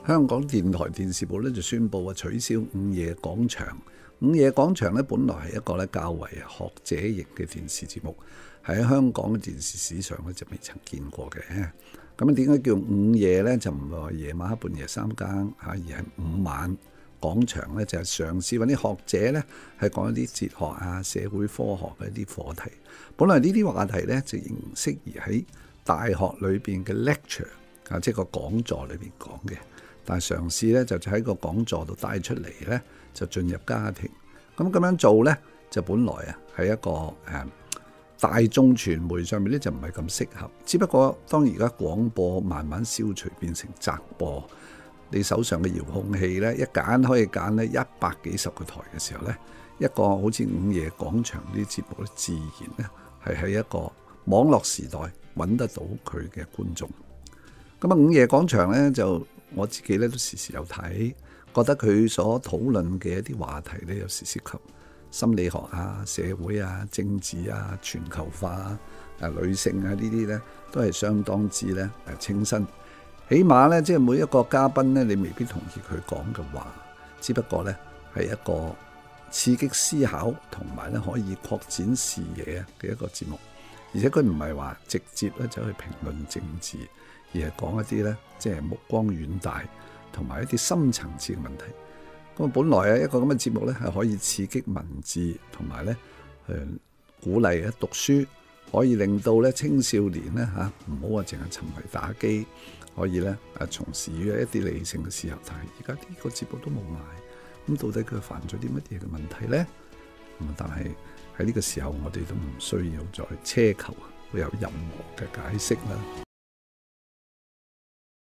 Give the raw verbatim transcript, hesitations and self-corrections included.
香港電台電視部咧就宣布啊取消午夜廣場。午夜廣場咧本來係一個咧較為學者型嘅電視節目，喺香港嘅電視史上咧就未曾見過嘅。咁啊點解叫午夜呢？就唔係話夜晚黑半夜三更嚇，而係午晚廣場咧就係嘗試揾啲學者咧係講一啲哲學啊、社會科學嘅一啲課題。本來呢啲話題咧就仍適宜喺大學裏邊嘅 lecture 啊，即係個講座裏邊講嘅。但係嘗試咧就喺個講座度帶出嚟咧，就進入家庭。咁咁樣做咧，就本來啊係一個誒、嗯、大眾傳媒上面咧就唔係咁適合。只不過當而家廣播慢慢消除，變成窄播，你手上嘅遙控器咧一揀可以揀咧一百幾十個台嘅時候咧，一個好似午夜廣場呢啲節目咧，自然咧係喺一個網絡時代揾得到佢嘅觀眾。咁啊，午夜廣場咧就我自己咧都時時有睇，覺得佢所討論嘅一啲話題咧，有時涉及心理學啊、社會啊、政治啊、全球化啊、女性啊呢啲咧，都係相當之咧誒清新。起碼咧，即係每一個嘉賓咧，你未必同意佢講嘅話，只不過咧係一個刺激思考同埋咧可以擴展視野嘅一個節目。而且佢唔係話直接咧走去評論政治，而係講一啲咧即係目光遠大同埋一啲深層次嘅問題。咁啊，本來啊一個咁嘅節目咧係可以刺激文字同埋咧誒鼓勵啊讀書，可以令到咧青少年咧嚇唔好話淨係沉迷打機，可以咧誒從事於一啲理性嘅思考。但係而家呢個節目都冇埋，咁到底佢犯咗啲乜嘢嘅問題咧？咁但係喺呢個時候，我哋都唔需要再奢求會有任何嘅解釋啦。